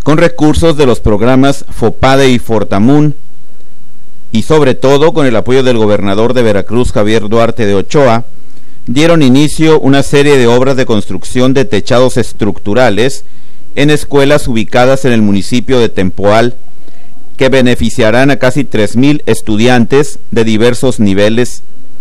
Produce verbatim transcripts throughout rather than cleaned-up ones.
con recursos de los programas FOPADE y Fortamun, y sobre todo con el apoyo del gobernador de Veracruz, Javier Duarte de Ochoa, dieron inicio una serie de obras de construcción de techados estructurales en escuelas ubicadas en el municipio de Tempoal, que beneficiarán a casi tres mil estudiantes de diversos niveles.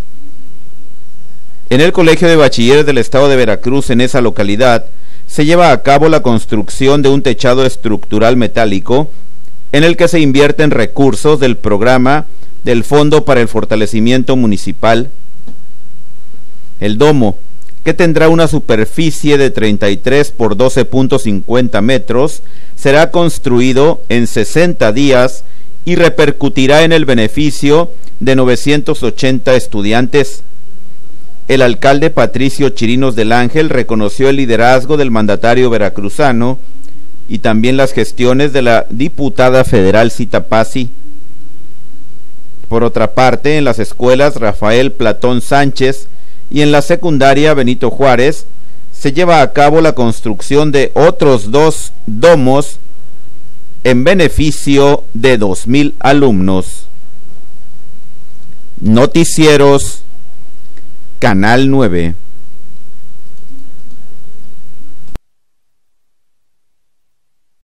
En el Colegio de Bachilleres del Estado de Veracruz, en esa localidad, se lleva a cabo la construcción de un techado estructural metálico en el que se invierten recursos del programa del Fondo para el Fortalecimiento Municipal. El domo, que tendrá una superficie de treinta y tres por doce punto cincuenta metros, será construido en sesenta días y repercutirá en el beneficio de novecientos ochenta estudiantes. El alcalde Patricio Chirinos del Ángel reconoció el liderazgo del mandatario veracruzano y también las gestiones de la diputada federal Cita Pazzi. Por otra parte, en las escuelas Rafael Platón Sánchez y en la secundaria Benito Juárez se lleva a cabo la construcción de otros dos domos en beneficio de dos mil alumnos. Noticieros Canal nueve.